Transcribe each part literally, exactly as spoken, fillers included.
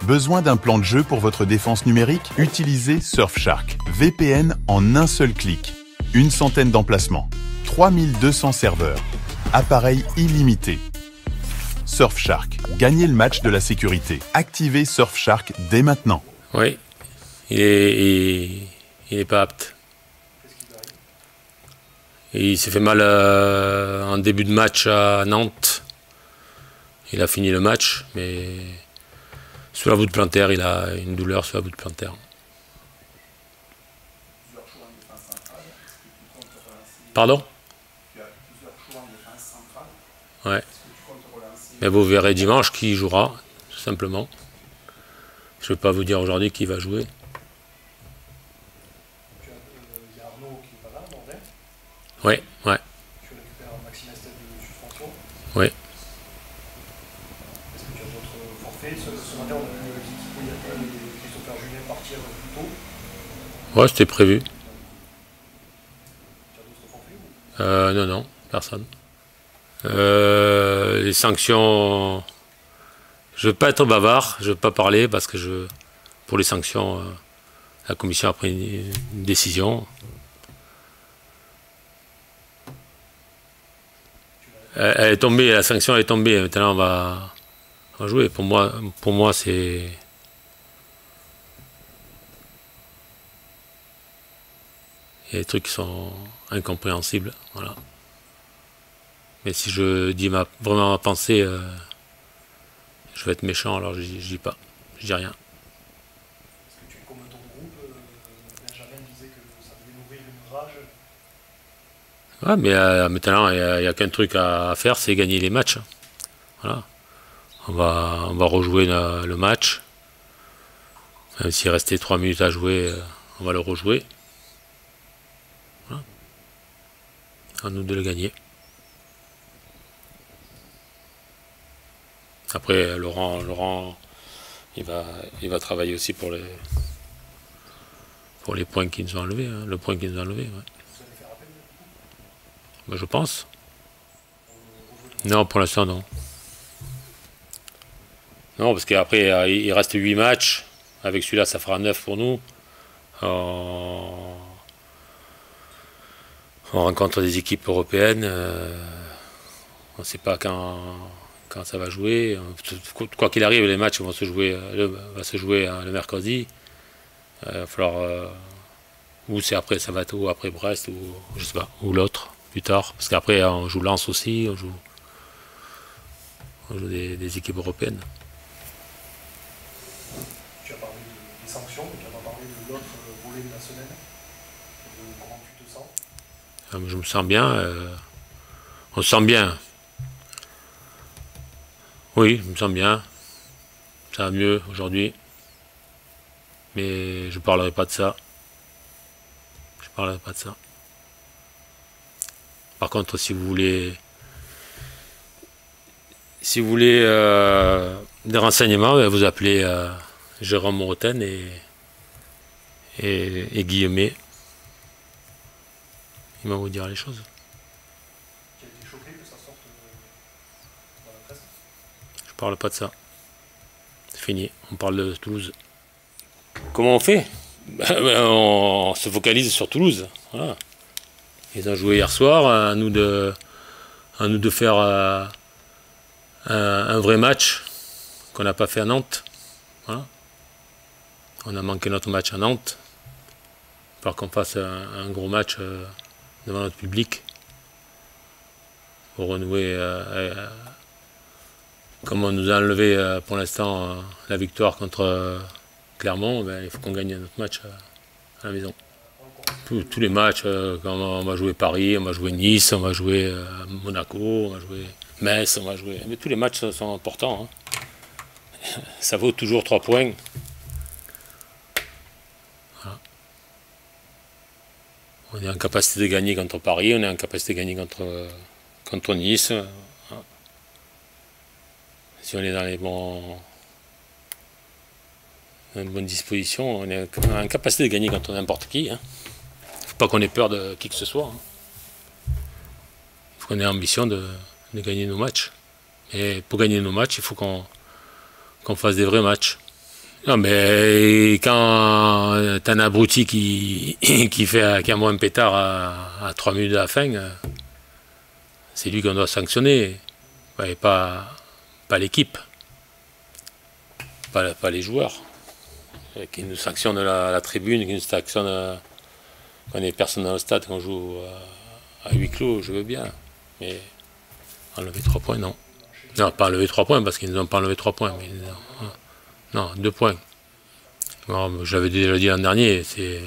Besoin d'un plan de jeu pour votre défense numérique? Utilisez Surfshark, V P N en un seul clic. Une centaine d'emplacements, trois mille deux cents serveurs, appareil illimité. Surfshark, gagnez le match de la sécurité. Activez Surfshark dès maintenant. Oui, il est, il, il est pas apte. Et il s'est fait mal euh, en début de match à Nantes. Il a fini le match, mais sous la voûte plantaire, il a une douleur sous la voûte plantaire. Pardon? Ouais. Mais vous verrez dimanche qui jouera, tout simplement. Je ne vais pas vous dire aujourd'hui qui va jouer. Oui, ouais. Tu récupères Maxime Estelle de suspension. Oui. Est-ce que tu as d'autres forfaits? Ce, ce matin, on a vu Kiki Boyata et Christopher Julien partir plus tôt. Ouais, c'était prévu. Tu as d'autres forfaits ou... Euh, non, non, personne. Euh, les sanctions, je ne veux pas être bavard, je ne veux pas parler parce que je, pour les sanctions, euh, la commission a pris une, une décision. Elle, elle est tombée, la sanction elle est tombée, maintenant on va, on va jouer. Pour moi, pour moi c'est... Il y a des trucs qui sont incompréhensibles, voilà. Mais si je dis ma, vraiment ma pensée, euh, je vais être méchant, alors je, je dis pas, je dis rien. Est-ce que tu es comme ton groupe? euh, Benjamin disait que ça devait nourrir une rage. Ouais, mais euh, maintenant, il n'y a, a qu'un truc à, à faire, c'est gagner les matchs. Voilà. On va, on va rejouer le, le match. Même s'il restait trois minutes à jouer, euh, on va le rejouer. Voilà. À nous de le gagner. Après, Laurent, Laurent il, va, il va travailler aussi pour les, pour les points qui nous ont enlevés. Hein, le point qui nous a enlevés. Ouais. Vous allez faire appel? Ben, je pense. Non, pour l'instant, non. Non, parce qu'après, il reste huit matchs. Avec celui-là, ça fera neuf pour nous. On, on rencontre des équipes européennes. Euh, on ne sait pas quand, quand ça va jouer. Quoi qu'il arrive, les matchs vont se jouer le, va se jouer le mercredi. Il va falloir... Euh, ou c'est après, ça va être ou après Brest, ou je sais pas, ou l'autre, plus tard. Parce qu'après, on joue Lens aussi, on joue, on joue des, des équipes européennes. Tu as parlé des sanctions, mais tu n'as pas parlé de l'autre volet de la semaine. De comment tu te sens? Je me sens bien. Euh, on se sent bien. Oui, je me sens bien. Ça va mieux aujourd'hui. Mais je ne parlerai pas de ça. Je ne parlerai pas de ça. Par contre, si vous voulez... Si vous voulez euh, des renseignements, vous appelez euh, Jérôme Roten et, et, et Guillemet. Il va vous dire les choses. Tu as été choqué que ça sorte dans la presse? Je parle pas de ça. C'est fini. On parle de Toulouse. Comment on fait? On se focalise sur Toulouse. Voilà. Ils ont joué hier soir. À nous de, à nous de faire euh, un, un vrai match qu'on n'a pas fait à Nantes. Voilà. On a manqué notre match à Nantes. Il va falloir qu'on fasse un, un gros match euh, devant notre public pour renouer. Euh, euh, comme on nous a enlevé euh, pour l'instant euh, la victoire contre euh, Clermont, ben, il faut qu'on gagne notre match euh, à la maison. Tous, tous les matchs, euh, quand on va jouer Paris, on va jouer Nice, on va jouer euh, Monaco, on va jouer Metz, on va jouer. Mais tous les matchs sont importants. Hein. Ça vaut toujours trois points. Voilà. On est en capacité de gagner contre Paris, on est en capacité de gagner contre, contre Nice. Voilà. Si on est dans les bons, dans une bonne disposition, on est en capacité de gagner contre n'importe qui. Hein. Faut pas qu'on ait peur de qui que ce soit. Hein. Faut qu'on ait ambition de, de gagner nos matchs. Et pour gagner nos matchs, il faut qu'on qu'on fasse des vrais matchs. Non, mais quand t'as un abruti qui, qui fait qui envoie un pétard à, à trois minutes de la fin, c'est lui qu'on doit sanctionner, ouais, pas, pas l'équipe, pas, pas les joueurs, qui nous sanctionnent la, la tribune, qui nous sanctionnent quand il n'y a personne dans le stade, quand on joue à, à huis clos, je veux bien, mais enlever trois points, non. Non, pas enlever trois points, parce qu'ils nous ont pas enlevé trois points, mais non. Non, deux points. J'avais déjà dit l'an dernier, c'est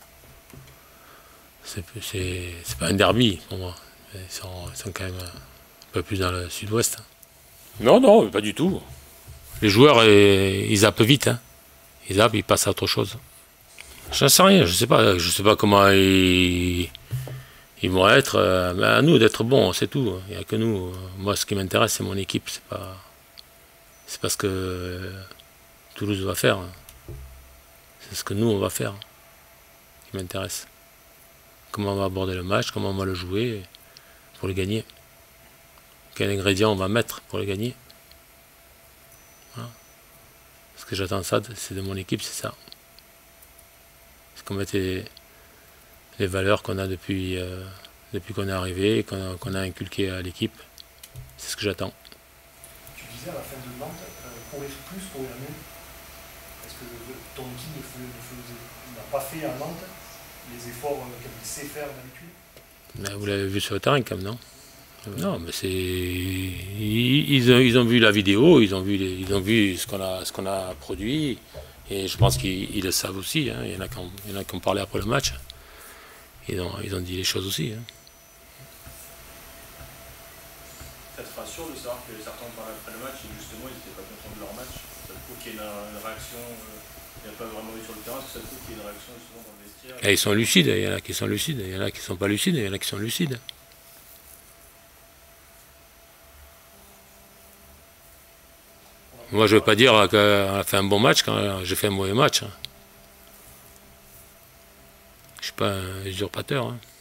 c'est pas un derby pour moi. Ils sont, ils sont quand même un peu plus dans le sud-ouest. Non, non, pas du tout. Les joueurs, ils zappent vite. Hein. Ils zappent, ils passent à autre chose. Je n'en sais rien, je sais pas. Je sais pas comment ils, ils vont être. Mais à nous d'être bons, c'est tout. Il n'y a que nous. Moi, ce qui m'intéresse, c'est mon équipe. C'est pas, c'est pas ce que Toulouse va faire. C'est ce que nous, on va faire qui m'intéresse. Comment on va aborder le match, comment on va le jouer pour le gagner. Quel ingrédient on va mettre pour le gagner. Voilà. Ce que j'attends ça, c'est de mon équipe, c'est ça. C'est qu'on mette les, les valeurs qu'on a depuis, euh, depuis qu'on est arrivé, qu'on a, qu'on a inculquées à l'équipe. C'est ce que j'attends. Tu disais à la fin de Nantes, euh, courir plus, courir mieux. Est-ce que ton équipe n'a pas fait à Nantes les efforts qu'elle sait faire d'habitude? Vous l'avez vu sur le terrain quand même, non? Non, mais c'est. Ils, ils, ont, ils ont vu la vidéo, ils ont vu, les, ils ont vu ce qu'on a, ce qu'on a produit, et je pense qu'ils le savent aussi. Hein. Il y en a qui ont, il y en a qui ont parlé après le match. Ils ont, ils ont dit les choses aussi. Hein. Ça te rassure de savoir que certains ont parlé après le match et justement ils n'étaient pas contents de leur match? Ça te prouve qu'il y a une, une réaction, euh, il n'y a pas vraiment eu sur le terrain, parce que ça te prouve qu'il y a une réaction justement dans le vestiaire? Et ils sont lucides, il y en a qui sont lucides, il y en a qui ne sont pas lucides, il y en a qui sont lucides. Moi je ne veux pas dire qu'on a fait un bon match quand j'ai fait un mauvais match. Je ne suis pas un usurpateur. Hein.